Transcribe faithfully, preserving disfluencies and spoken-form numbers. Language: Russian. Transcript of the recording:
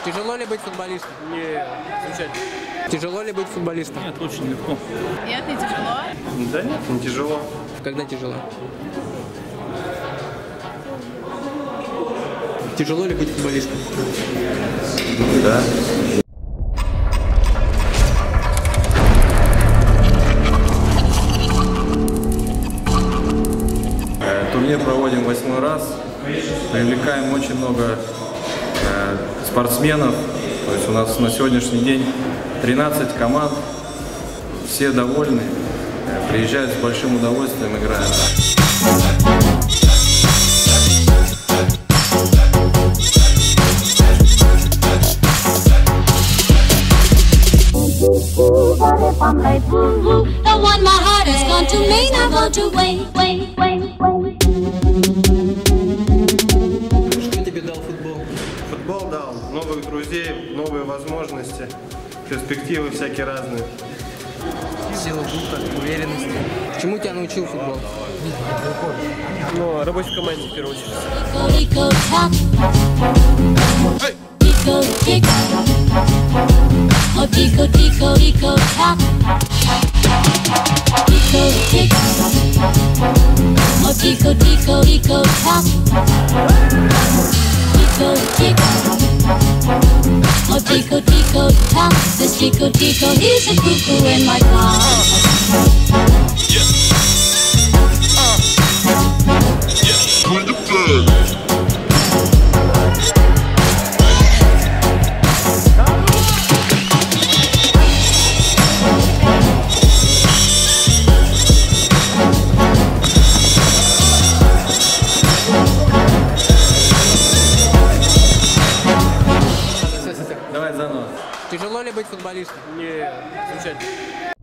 Тяжело ли быть футболистом? Не, замечательно. Тяжело ли быть футболистом? Нет, очень легко. Нет, не тяжело. Да нет, не тяжело. Когда тяжело? Тяжело ли быть футболистом? Да. Турнир проводим восьмой раз. Привлекаем очень много э, спортсменов. То есть у нас на сегодняшний день тринадцать команд. Все довольны. Э, приезжают с большим удовольствием, играют. The one my heart has gone to me, now gone to wait, wait, wait, wait. Что тебе дал футбол? Футбол дал новых друзей, новые возможности, перспективы всякие разные. Сила духа, уверенность. Чему тебя научил футбол? Ну, работать в команде в первую очередь. Eco, eco, tap. Eco, tick. Oh, eco, eco, eco, tap. Eco, tick. Oh, eco, eco, eco, tap. Eco, tick. Oh, tico, tico, tap. This tico, tico, he's a cuckoo in my car. Давай заново. Тяжело ли быть футболистом? Не, замечательно.